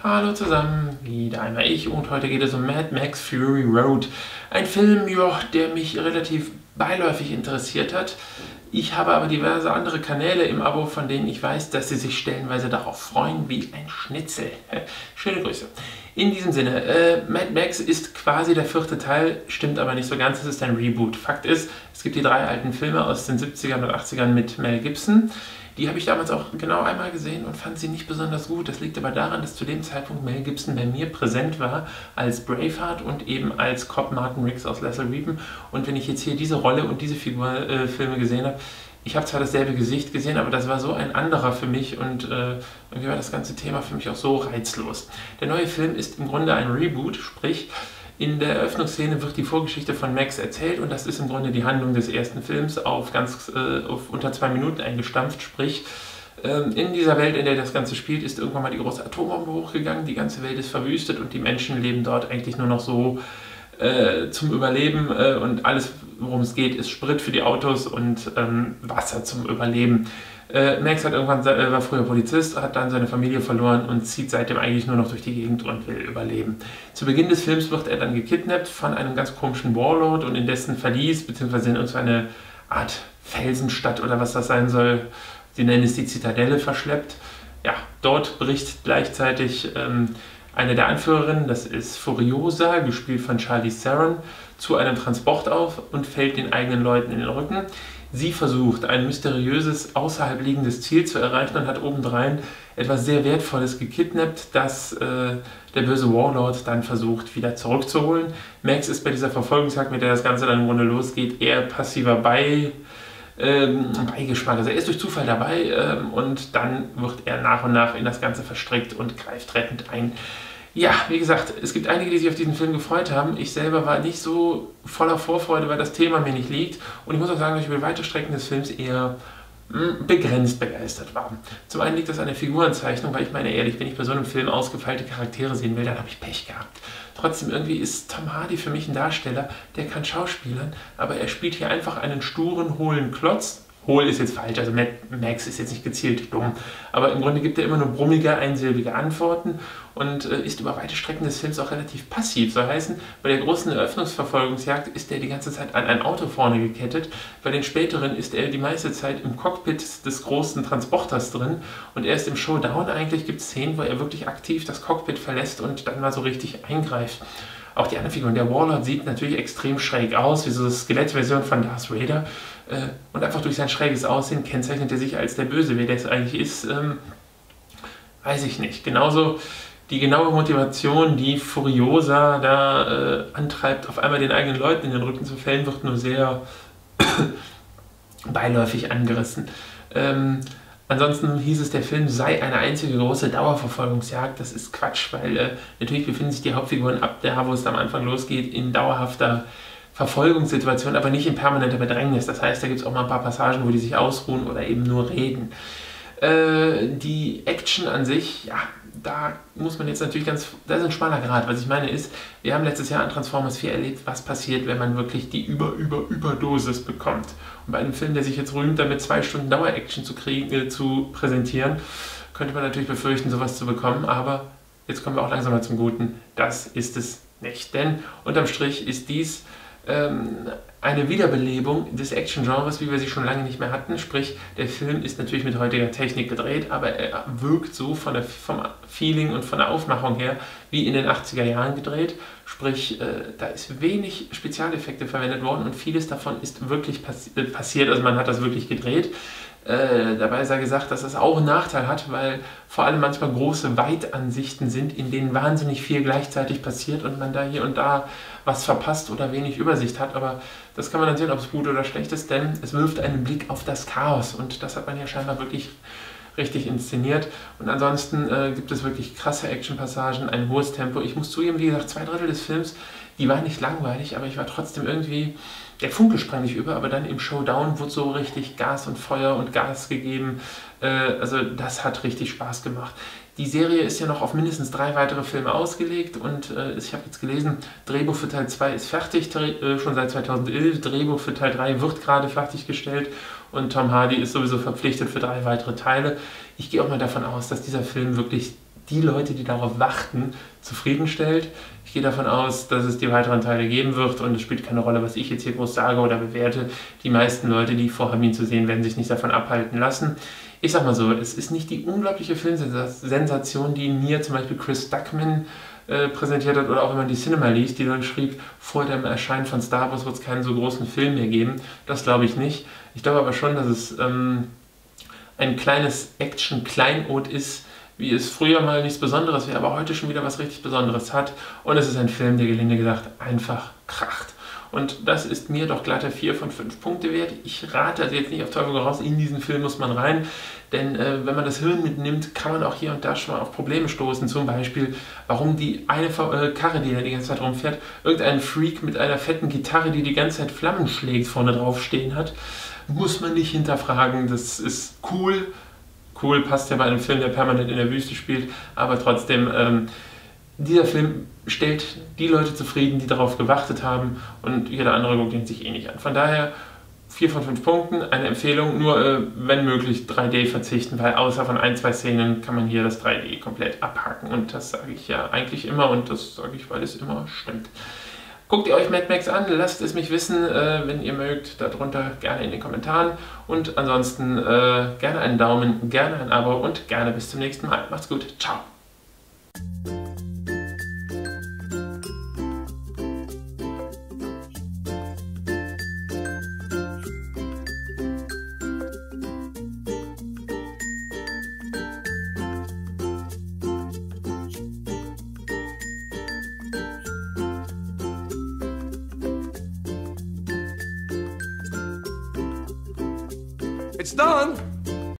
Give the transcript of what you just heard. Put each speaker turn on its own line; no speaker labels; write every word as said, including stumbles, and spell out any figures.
Hallo zusammen, wieder einmal ich und heute geht es um Mad Max Fury Road. Ein Film, ja, der mich relativ beiläufig interessiert hat. Ich habe aber diverse andere Kanäle im Abo, von denen ich weiß, dass sie sich stellenweise darauf freuen wie ein Schnitzel. Schöne Grüße. In diesem Sinne, äh, Mad Max ist quasi der vierte Teil, stimmt aber nicht so ganz, es ist ein Reboot. Fakt ist, es gibt die drei alten Filme aus den siebzigern und achtzigern mit Mel Gibson. Die habe ich damals auch genau einmal gesehen und fand sie nicht besonders gut. Das liegt aber daran, dass zu dem Zeitpunkt Mel Gibson bei mir präsent war als Braveheart und eben als Cop Martin Riggs aus Lethal Weapon. Und wenn ich jetzt hier diese Rolle und diese Figur äh, Filme gesehen habe, ich habe zwar dasselbe Gesicht gesehen, aber das war so ein anderer für mich und äh, irgendwie war das ganze Thema für mich auch so reizlos. Der neue Film ist im Grunde ein Reboot, sprich in der Eröffnungsszene wird die Vorgeschichte von Max erzählt und das ist im Grunde die Handlung des ersten Films auf, ganz, äh, auf unter zwei Minuten eingestampft, sprich ähm, in dieser Welt, in der das Ganze spielt, ist irgendwann mal die große Atombombe hochgegangen, die ganze Welt ist verwüstet und die Menschen leben dort eigentlich nur noch so äh, zum Überleben äh, und alles, worum es geht, ist Sprit für die Autos und ähm, Wasser zum Überleben. Äh, Max hat irgendwann, äh, war früher Polizist, hat dann seine Familie verloren und zieht seitdem eigentlich nur noch durch die Gegend und will überleben. Zu Beginn des Films wird er dann gekidnappt von einem ganz komischen Warlord und in dessen Verlies, beziehungsweise in so eine Art Felsenstadt oder was das sein soll, sie nennen es die Zitadelle, verschleppt. Ja, dort bricht gleichzeitig ähm, eine der Anführerinnen, das ist Furiosa, gespielt von Charlize Theron, zu einem Transport auf und fällt den eigenen Leuten in den Rücken. Sie versucht, ein mysteriöses, außerhalb liegendes Ziel zu erreichen und hat obendrein etwas sehr Wertvolles gekidnappt, das äh, der böse Warlord dann versucht, wieder zurückzuholen. Max ist bei dieser Verfolgungsjagd, mit der das Ganze dann im Grunde losgeht, eher passiver bei, ähm, Beigeschmack. Also er ist durch Zufall dabei ähm, und dann wird er nach und nach in das Ganze verstrickt und greift rettend ein. Ja, wie gesagt, es gibt einige, die sich auf diesen Film gefreut haben. Ich selber war nicht so voller Vorfreude, weil das Thema mir nicht liegt. Und ich muss auch sagen, dass ich über weite Strecken des Films eher mh, begrenzt begeistert war. Zum einen liegt das an der Figurenzeichnung, weil ich meine ehrlich, wenn ich bei so einem Film ausgefeilte Charaktere sehen will, dann habe ich Pech gehabt. Trotzdem irgendwie ist Tom Hardy für mich ein Darsteller, der kann schauspielern, aber er spielt hier einfach einen sturen, hohlen Klotz. Hohl ist jetzt falsch, also Max ist jetzt nicht gezielt dumm, aber im Grunde gibt er immer nur brummige, einsilbige Antworten und äh, ist über weite Strecken des Films auch relativ passiv. Soll heißen, bei der großen Eröffnungsverfolgungsjagd ist er die ganze Zeit an ein Auto vorne gekettet, bei den späteren ist er die meiste Zeit im Cockpit des großen Transporters drin und erst im Showdown eigentlich gibt es Szenen, wo er wirklich aktiv das Cockpit verlässt und dann mal so richtig eingreift. Auch die anderen Figuren. Der Warlord sieht natürlich extrem schräg aus, wie so eine Skelettversion von Darth Vader. Äh, und einfach durch sein schräges Aussehen kennzeichnet er sich als der Böse. Wer das eigentlich ist, ähm, weiß ich nicht. Genauso die genaue Motivation, die Furiosa da äh, antreibt, auf einmal den eigenen Leuten in den Rücken zu fällen, wird nur sehr beiläufig angerissen. Ähm, Ansonsten hieß es, der Film sei eine einzige große Dauerverfolgungsjagd. Das ist Quatsch, weil äh, natürlich befinden sich die Hauptfiguren ab da, wo es am Anfang losgeht, in dauerhafter Verfolgungssituation, aber nicht in permanenter Bedrängnis. Das heißt, da gibt es auch mal ein paar Passagen, wo die sich ausruhen oder eben nur reden. Äh, die Action an sich, ja, da muss man jetzt natürlich ganz, da ist ein schmaler Grad. Was ich meine ist, wir haben letztes Jahr an Transformers vier erlebt, was passiert, wenn man wirklich die Über-Über-Überdosis bekommt. Und bei einem Film, der sich jetzt rühmt, damit zwei Stunden Dauer-Action zu kriegen, äh, zu präsentieren, könnte man natürlich befürchten, sowas zu bekommen, aber jetzt kommen wir auch langsam mal zum Guten. Das ist es nicht, denn unterm Strich ist dies ähm, eine Wiederbelebung des Action-Genres, wie wir sie schon lange nicht mehr hatten. Sprich, der Film ist natürlich mit heutiger Technik gedreht, aber er wirkt so von der, vom Feeling und von der Aufmachung her wie in den achtziger Jahren gedreht. Sprich, äh, da ist wenig Spezialeffekte verwendet worden und vieles davon ist wirklich passi äh, passiert, also man hat das wirklich gedreht. Äh, dabei sei gesagt, dass das auch einen Nachteil hat, weil vor allem manchmal große Weitansichten sind, in denen wahnsinnig viel gleichzeitig passiert und man da hier und da was verpasst oder wenig Übersicht hat. Aber das kann man dann sehen, ob es gut oder schlecht ist, denn es wirft einen Blick auf das Chaos und das hat man ja scheinbar wirklich richtig inszeniert. Und ansonsten äh, gibt es wirklich krasse Action-Passagen, ein hohes Tempo. Ich muss zugeben, wie gesagt, zwei Drittel des Films, die waren nicht langweilig, aber ich war trotzdem irgendwie, der Funke sprang nicht über, aber dann im Showdown wurde so richtig Gas und Feuer und Gas gegeben. Äh, also das hat richtig Spaß gemacht. Die Serie ist ja noch auf mindestens drei weitere Filme ausgelegt und äh, ich habe jetzt gelesen, Drehbuch für Teil zwei ist fertig, äh, schon seit zweitausendelf, Drehbuch für Teil drei wird gerade fertiggestellt und Tom Hardy ist sowieso verpflichtet für drei weitere Teile. Ich gehe auch mal davon aus, dass dieser Film wirklich die Leute, die darauf warten, zufriedenstellt. Ich gehe davon aus, dass es die weiteren Teile geben wird und es spielt keine Rolle, was ich jetzt hier groß sage oder bewerte. Die meisten Leute, die vorhaben, ihn zu sehen, werden sich nicht davon abhalten lassen. Ich sag mal so, es ist nicht die unglaubliche Filmsensation, die mir zum Beispiel Chris Stuckman äh, präsentiert hat, oder auch wenn man die Cinema liest, die dann schrieb, vor dem Erscheinen von Star Wars wird es keinen so großen Film mehr geben. Das glaube ich nicht. Ich glaube aber schon, dass es ähm, ein kleines Action-Kleinod ist, wie es früher mal nichts Besonderes wäre, aber heute schon wieder was richtig Besonderes hat. Und es ist ein Film, der gelinde gesagt einfach kracht. Und das ist mir doch glatte vier von fünf Punkte wert. Ich rate also jetzt nicht auf Teufel komm raus, in diesen Film muss man rein. Denn äh, wenn man das Hirn mitnimmt, kann man auch hier und da schon mal auf Probleme stoßen. Zum Beispiel, warum die eine äh, Karre, die da die ganze Zeit rumfährt, irgendein Freak mit einer fetten Gitarre, die die ganze Zeit Flammen schlägt, vorne drauf stehen hat. Muss man nicht hinterfragen. Das ist cool. Cool, passt ja bei einem Film, der permanent in der Wüste spielt. Aber trotzdem, ähm, dieser Film stellt die Leute zufrieden, die darauf gewartet haben, und jeder andere guckt ihn sich eh nicht an. Von daher vier von fünf Punkten, eine Empfehlung, nur äh, wenn möglich drei D verzichten, weil außer von ein, zwei Szenen kann man hier das drei D komplett abhaken, und das sage ich ja eigentlich immer, und das sage ich, weil es immer stimmt. Guckt ihr euch Mad Max an, lasst es mich wissen, äh, wenn ihr mögt, darunter gerne in den Kommentaren, und ansonsten äh, gerne einen Daumen, gerne ein Abo und gerne bis zum nächsten Mal. Macht's gut, ciao!
It's done.